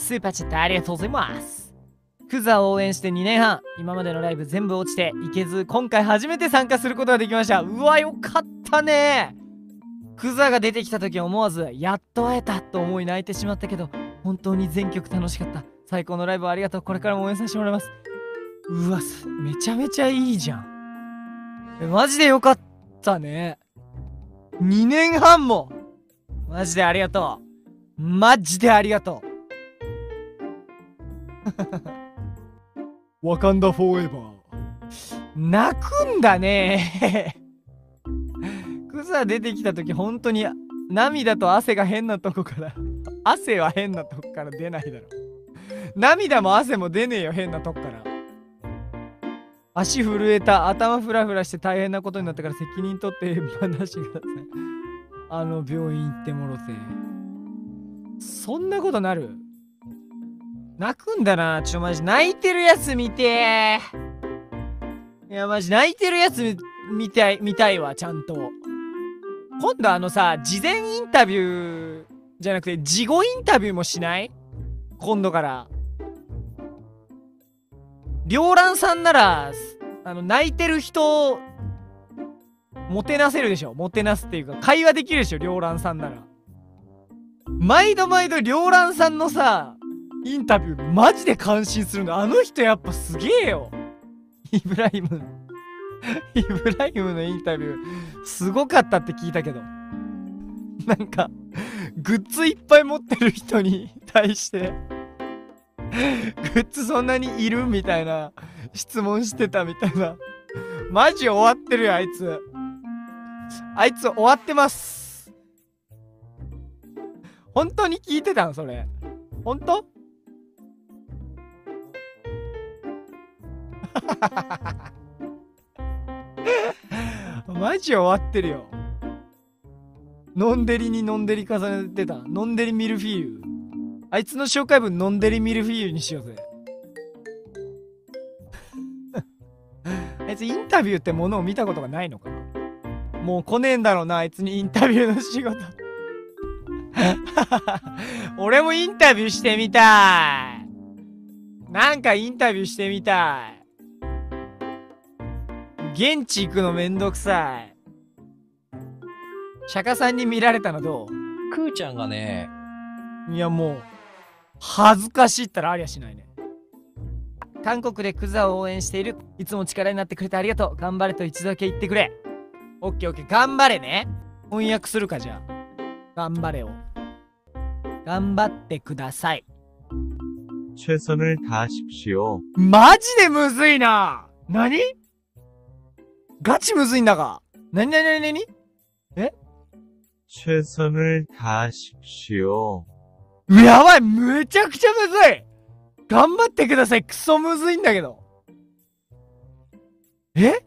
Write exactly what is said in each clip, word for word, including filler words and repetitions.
スーパーチャットありがとうございます。クザを応援してにねんはん、今までのライブ全部落ちていけず、今回初めて参加することができました。うわ、よかったね。クザが出てきた時思わずやっと会えたと思い泣いてしまったけど、本当に全曲楽しかった。最高のライブをありがとう。これからも応援させてもらいます。うわ、めちゃめちゃいいじゃん。え、マジでよかったね。にねんはんもマジでありがとう。マジでありがとう。ワカンダフォーエバー。泣くんだね。クザ出てきた時本当に涙と汗が変なとこから汗は変なとこから出ないだろ。涙も汗も出ねえよ、変なとこから。足震えた、頭フラフラして大変なことになったから責任取って話してください。あの病院行ってもろて。そんなことなる？泣くんだな。ちょマジ泣いてるやつ見てー。いやマジ泣いてるやつ見たい見たいわ。ちゃんと今度あのさ、事前インタビューじゃなくて事後インタビューもしない？今度から両卵さんならあの泣いてる人もてなせるでしょ。もてなすっていうか会話できるでしょ、両卵さんなら。毎度毎度両卵さんのさインタビューマジで感心するの。あの人やっぱすげえよ。イブラヒムイブラヒムのインタビューすごかったって聞いたけど、なんかグッズいっぱい持ってる人に対してグッズそんなにいるみたいな質問してたみたいな。マジ終わってるよあいつ。あいつ終わってます。本当に聞いてたんそれ？本当？マジ終わってるよ。ノンデリにノンデリ重ねてた。ノンデリミルフィーユ。あいつの紹介文ノンデリミルフィーユにしようぜ。あいつインタビューってものを見たことがないのかな。もう来ねえんだろうな、あいつにインタビューの仕事。俺もインタビューしてみたい。なんかインタビューしてみたい。現地行くのめんどくさい。釈迦さんに見られたのどう？ クーちゃんがね、 いやもう恥ずかしいったらありゃしないね。韓国でクザを応援している。いつも力になってくれてありがとう。頑張れと一度だけ言ってくれ。オッケーオッケー、頑張れね。翻訳するかじゃあ。頑張れを。頑張ってください。 최선을다하십시오。 マジでむずいな。何？ガチむずいんだが。なになになになに？え？ 최선을다하십시오。 やばい、むちゃくちゃむずい。頑張ってください。クソむずいんだけど。え？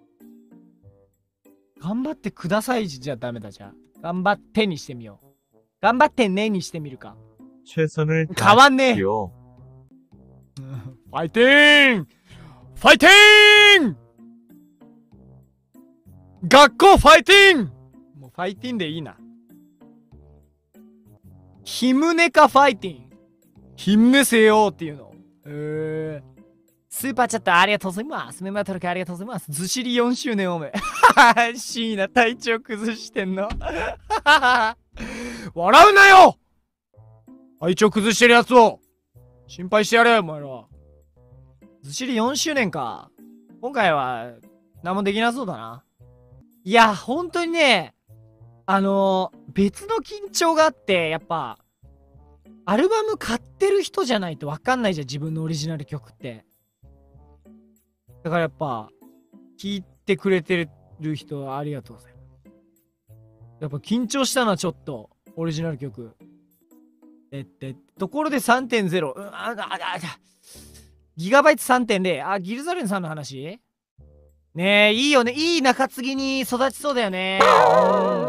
頑張ってくださいじゃダメだ。じゃあ頑張ってにしてみよう。頑張ってねにしてみるか。 최선을 変わんねえ。ファイティングファイティング学校ファイティング。もうファイティングでいいな。ヒムネカファイティング。ヒムネせよっていうの。へえ。スーパーチャットありがとうございます。メンバー登録ありがとうございます。ずしりよんしゅうねんおめ。椎名体調崩してんの。笑うなよ。体調崩してるやつを心配してやれよお前ら。ずしりよんしゅうねんか。今回は何もできなそうだな。いや本当にね、あのー、別の緊張があって、やっぱアルバム買ってる人じゃないと分かんないじゃん、自分のオリジナル曲って。だからやっぱ聴いてくれてる人ありがとうございます。やっぱ緊張したな、ちょっとオリジナル曲。えってところで さんてんゼロ、うん、あああギガバイト さんてんゼロ。 あ、ギルザレンさんの話ねえ、いいよね。いい中継ぎに育ちそうだよね。うん